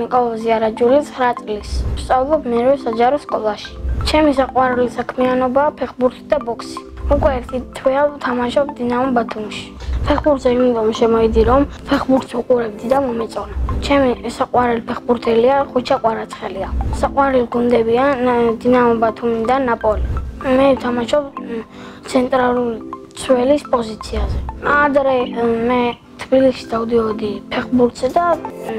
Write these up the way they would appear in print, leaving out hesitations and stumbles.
ნიკოლოზი არაჯული 9 წლის. ვსწავლობ მერვე საჯარო სკოლაში. ჩემი საყვარელი საქმიანობაა ფეხბურთი და ბოქსი. უკვე ერთი თვეა ვთამაშობ დინამო ბათუმში. ფეხბურთზე იმიტომ შემოიდი, რომ ფეხბურთს ვუყურებდი და მომეწონა. ჩემი საყვარელი ფეხბურთელია ხვიჩა კვარაცხელია. საყვარელი გუნდებია დინამო ბათუმი და ნაპოლი. მე ვთამაშობ ცენტრალური მცველის პოზიციაზე. ადრე მე თბილისში დავდიოდი ფეხბურთზე და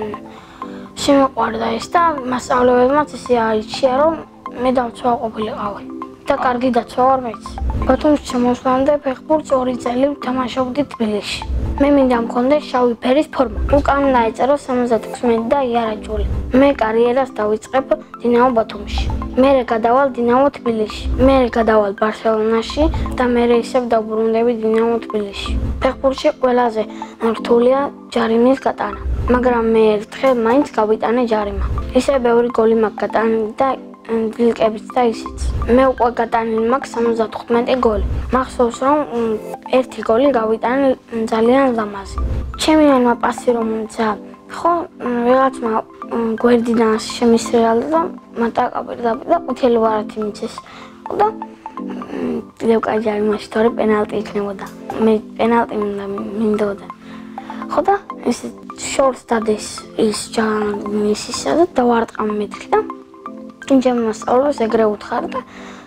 შემოყვარდა ეს და მასწავლებელმაც ისე არიჩია, რომ მე დავცვა ყოფილიყავი და კარგი დაცვა ვარ მეც. ბათუმში შემოსვლამდე ფეხბურთს 2 წელი ვთამაშობდი თბილისში. მე მინდა მქონდეს შავი ფერის ფორმა. უკან დაეწერო 76 და იარაჯული. მე კარიერას დავიწყებ დინამო ბათუმში. მერე გადავალ დინამო თბილისში. მერე გადავალ ბარსელონაში და მერე ისევ დავბრუნდები დინამო თბილისში. ფეხბურთში ყველაზე რთულია ჯარიმის გატანა, მაგრამ მე ერთხელ მაინც გავიტანე ჯარიმა. ისე ბევრი გოლი მაქვს გატანილი და დილკებით და ისიც. მე უკვე გატანილი მაქვს 75 გოლი. მახსოვს რომ ერთი გოლი გავიტანე ძალიან ლამაზი. ჩემი ანმა პასი რომ მომცა, ხო, ვიღაცმა გვერდიდან შემისრიალა და მატაკა პირდაპირ და ყვითელი ვარათი მიცეს. და კიდევ კაი ჯარიმაში თორე პენალტი იქნებოდა. მე პენალტი მინდოდა. ხო და ეს შორს დადეს ის ჯარიმისისა და დავარტყამ მეთქი და იმჯერა მასწავლებს ეგრე უთხარ და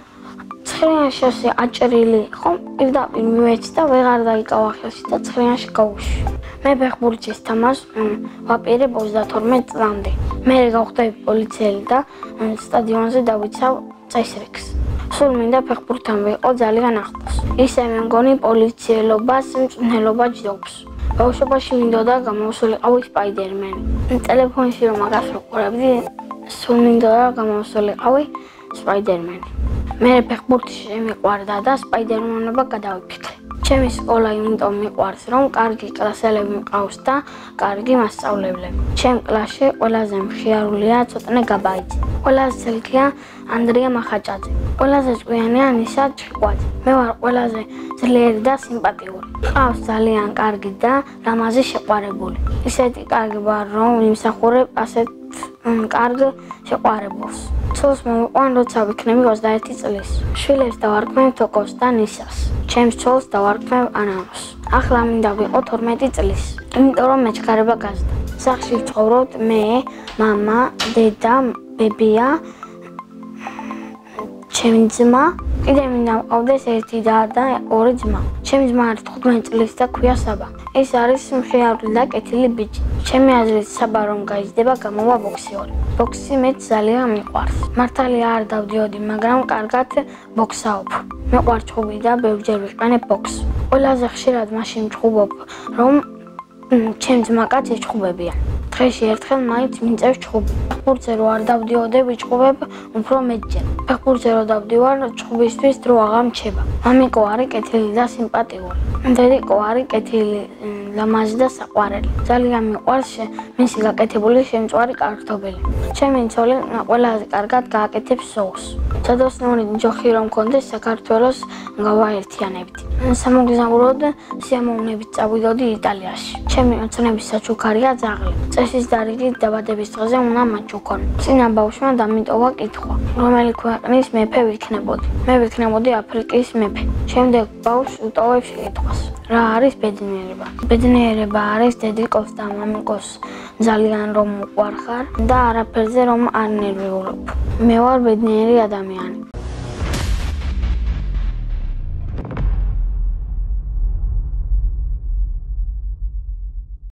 ცხრიანში ასე აჭრილი ხო პირდაპირ მივეცი და ვეღარ დაიკავა ხელში და ცხრიანში გავუშვი. მე ფეხბურთის თამაშს ვაპირებ 32 წლამდე. მე გავხდები პოლიციელი და სტადიონზე დავიცავ წესრიგს. სულ მინდა ფეხბურთთან ვიყო ძალიან ახლოს. ისე მე მგონი პოლიციელობას მწვრთნელობა ჯდობს. ბავშვობაში მინდოდა გამოვსულიყავი სპაიდერმენი. ტელეფონში რომ მაგას ვუყურებდი, სულ მინდოდა გამოვსულიყავი სპაიდერმენი. მე ფეხბურთი შემიყვარდა და სპაიდერმენობა გადავიფიქრე. ჩემი სკოლა იმიტომ მიყვარს, რომ კარგი კლასელები მყავს და კარგი მასწავლებლები. ჩემ კლასში ყველაზე მხიარულია ცოტნე გაბაიძე. ყველაზე ძელქია ანდრია მახაჭაძე. ყველაზე ჭკვიანია ნისა ჩიკვაძე. მე ვარ ყველაზე ძლიერი და სიმპათიური. ყავს ძალიან კარგი და ლამაზი შეყვარებული. ისეთი კარგი ვარ, რომ იმსახურებ ასეთ კარგ შეყვარებულს. ცოლს მოვიყვან, როცა ვიქნები 21 წლის. შვილებს დავარქმევ თოკოს და ნისას. ჩემს ცოლს დავარქმევ ანანოს. ახლა მინდა ვიყო 12 წლის. იმიტომ რომ მეჩქარება გაზდა. სახლში ვცხოვრობთ მე, მამა, დედა, ბებია, ჩემი ძმა, კიდევ მინდა მყავდეს ერთი და 2 ძმა. ჩემი ძმა არის 15 წლის და ქვია საბა. ეს არის მხიარული და კეთილი ბიჭი. ჩემი აზრით საბა რომ გაიზრდება გამოვა ბოქსიორი. ბოქსი მეც ძალიან მიყვარს. მართალია არ დავდიოდი, მაგრამ კარგად ბოქსაობ. მეყვარს ჩხუბი და ბევრჯერ ვიყენებ ბოქსს. ყველაზე ხშირად მაშინ ვჩხუბობ, რომ ჩემი ძმაკაცი ჩხუბებია. დღეში ერთხელ მაინც მინწევს ჩხუბი. ფეხბურთზე რო არ დავდიოდე ვიჩხუბებ უფრო მეტჯერ. ფეხბურთზე რო დავდივარ ჩხუბისთვის დრო აღარ მრჩება. მამიკო არის კეთილი და სიმპათიური. დედიკო არის კეთილი, ლამაზი და საყვარელი. ძალიან მიყვარს მისი გაკეთებული შემწვარი კარტოფილი. ჩემი ცოლი ყველაზე კარგად გააკეთებს სოუსს. სადოსნური ჯოხი რომ მქონდეს საქართველოს გავაერთიანებდი. სამოგზაუროდ სიამოვნებით წავიდოდი იტალიაში. ჩემი ოცნების საჩუქარია ძაღლი. წესის დარიგით დაბადების დღეზე უნდა მაჩუქონ. წინა ბავშვმა დამიტოვა კითხვა, რომელი ქვეყნის მეფე ვიქნებოდი. მე ვიქნებოდი აფრიკის მეფე. შემდეგ ბავშვს უტოვებს კითხვას, რა არის ბედნიერება? ბედნიერება არის დედიკოს და მამიკოს ძალიან რომ უყვარხარ და არაფერზე რომ არ ნერვიულობ. მე ვარ ბედნიერი ადამიანი.